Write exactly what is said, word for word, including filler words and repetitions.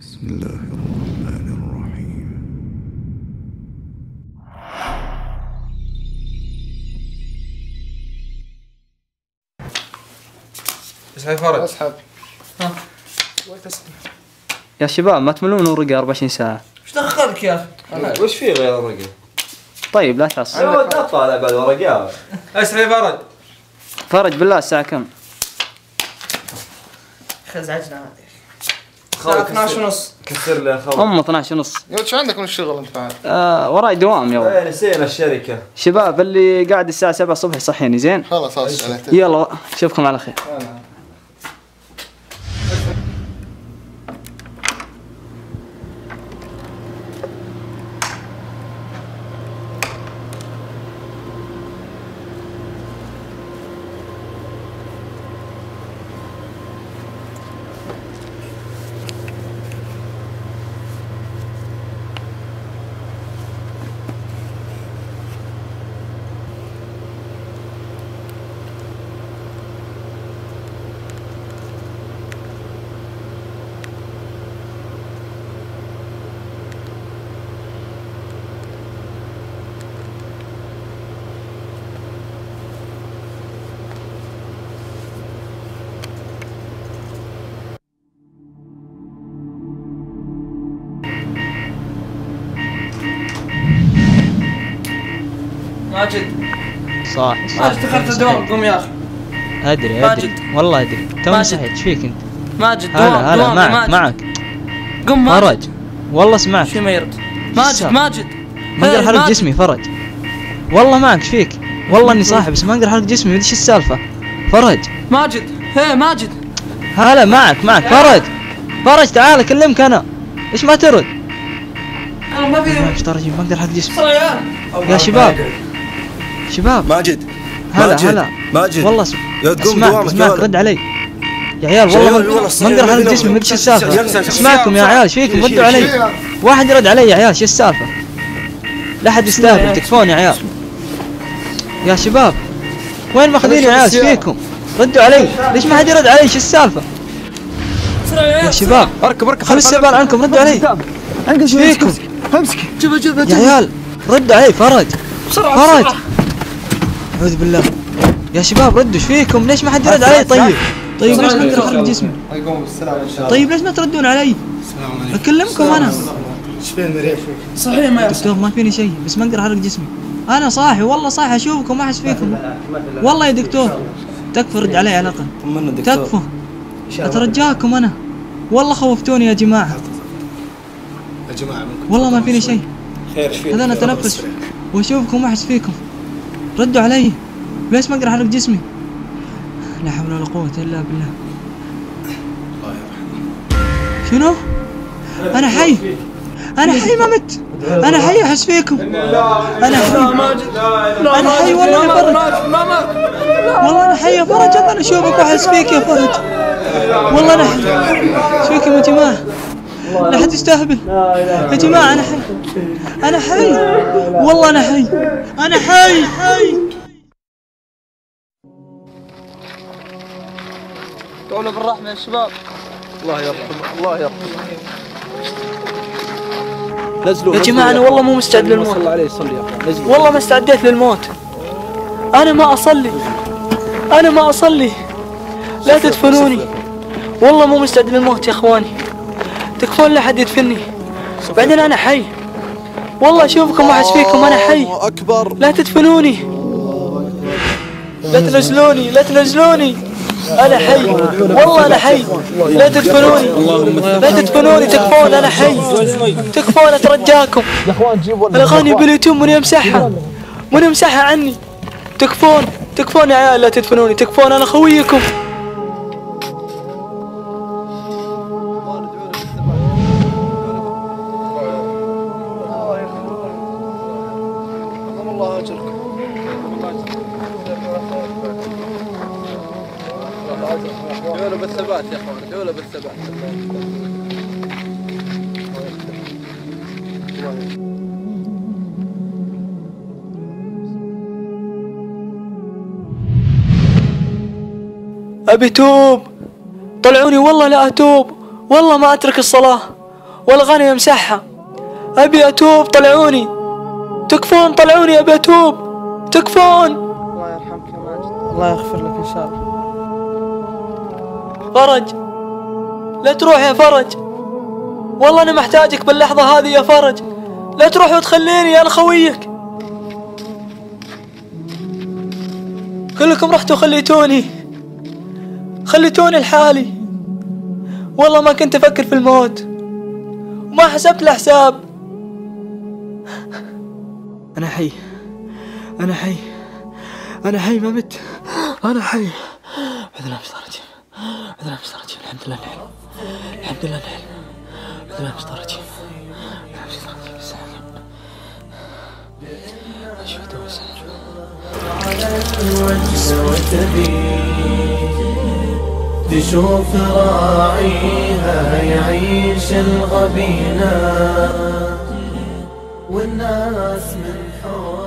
بسم الله الرحمن الرحيم. اسحب فرج. اسحب. ها. يا شباب ما تملون ورقة أربعة وعشرين ساعة. ايش دخلك يا اخي؟ وش في غير ورقة؟ طيب لا تعصب. انا ودي اطالع بعد ورقات. اسحب فرج. فرج بالله الساعة كم؟ خزعجنا هذه. الساعة اثناشر ونص. كسر لي اخوي. أم اثناشر ونص. يا ولد شو عندك من الشغل انت بعد؟ آه وراي دوام يا ولد. ايه نسينا الشركة. شباب اللي قاعد الساعة سبعة الصبح يصحيني زين؟ خلاص خلاص عليك. يلا اشوفكم على خير. ماجد. صح ماجد دخلت الدوام قوم يا اخي. ادري ماجد. ادري والله ادري توي ماجد. صحيت ايش فيك انت؟ ماجد دوام هلا هلا دوام معك ماجد. معك قم ماجد. فرج والله سمعك شو ما يرد. ماجد صار؟ ماجد. ما اقدر هي، احرك ماجد. جسمي فرج والله معك ايش فيك؟ والله اني صاحي بس ما اقدر احرك جسمي ما ادري ايش السالفة فرج. ماجد هي ماجد. هلا معك معك فرج فرج تعال اكلمك انا ايش ما ترد؟ انا ما في معك ترى ما اقدر احرك جسمي صار يا يا شباب شباب ماجد هلا ماجد. هلا ماجد والله اسم... يا تقوم اسمعك دوامك اسمعك يلا. رد علي يا عيال شيال والله والله ما الصحيح اقدر احرك ما جسمي ما ادري ايش السالفة. ينسى. اسمعكم يا عيال ايش فيكم ردوا علي واحد يرد علي يا عيال ايش السالفة؟ لا حد يستهبل تكفون يا عيال يا شباب وين ماخذين يا عيال ايش فيكم؟ ردوا علي ليش ما حد يرد علي ايش السالفة؟ يا شباب اركب اركب خلي السبال عنكم ردوا علي ايش فيكم؟ امسك جيبها جيبها يا عيال ردوا علي فرج بسرعة فرج بسرعة. اعوذ بالله يا شباب ردوا ايش فيكم؟ ليش ما حد يرد علي طيب؟ طيب ليش ما اقدر احرك جسمي؟ يقوم بالسلامة ان شاء الله. طيب ليش ما تردون علي؟ اكلمكم انا ايش فين مريح؟ صحيح ما يصير. دكتور ما فيني شيء بس ما اقدر احرك جسمي انا صاحي والله صاحي اشوفكم ما احس فيكم والله يا دكتور تكفى رد علي على الاقل طمنا دكتور. تكفى اترجاكم انا والله خوفتوني يا جماعه يا جماعة منكم والله ما فيني شيء خير ايش فيك؟ هذا انا اتنفس واشوفكم ما احس فيكم ردوا علي ليش ما اقدر احرك جسمي لا حول ولا قوه الا بالله شنو انا حي انا حي ما مت انا حي احس فيكم انا حي انا حي والله يا فرج والله انا حي يا فرج انا اشوفك واحس فيك يا فرج والله انا حي ايش فيكم يا جماعه لا حد يستهبل يا جماعه انا حي انا حي والله انا حي انا حي حي قولوا بالرحمة يا شباب. الله يرحمه الله يرحمه. نزلوا يا جماعة أنا والله مو مستعد للموت. صلى عليه صلي يا اخوان نزلوا. والله ما استعديت للموت. أنا ما أصلي. أنا ما أصلي. لا تدفنوني. والله مو مستعد للموت يا إخواني. تكفون لا حد يدفني. بعدين أنا حي. والله أشوفكم وأحس فيكم أنا حي. الله اكبر. لا تدفنوني. لا تنزلوني لا تنزلوني. أنا حي والله أنا حي. لا تدفنوني لا تدفنوني تكفون أنا حي. تكفون أترجاكم. الأغاني باليوتيوب من يمسحها من يمسحها عني. تكفون تكفون يا عيال لا تدفنوني تكفون أنا خويكم. الله اجركم. ادعوا له بالثبات يا اخوان ادعوا له بالثبات. أبي توب طلعوني والله لا أتوب والله ما أترك الصلاة والغني يمسحها. أبي أتوب طلعوني، تكفون طلعوني، أبي أتوب تكفون. الله يرحمك يا ماجد، الله يغفر لك إن شاء الله. فرج لا تروح يا فرج، والله أنا محتاجك باللحظة هذه يا فرج، لا تروح وتخليني، أنا خويك. كلكم رحتوا خليتوني خليتوني لحالي، والله ما كنت أفكر في الموت وما حسبت الحساب. أنا حي أنا حي أنا حي ما مت، أنا حي. بإذن الله بشطارتي بإذن الله بشطارتي. الحمد لله الحين الحمد لله الحين بإذن الله بشطارتي أشهد تشوف راعيها يعيش الغبينة والناس من حول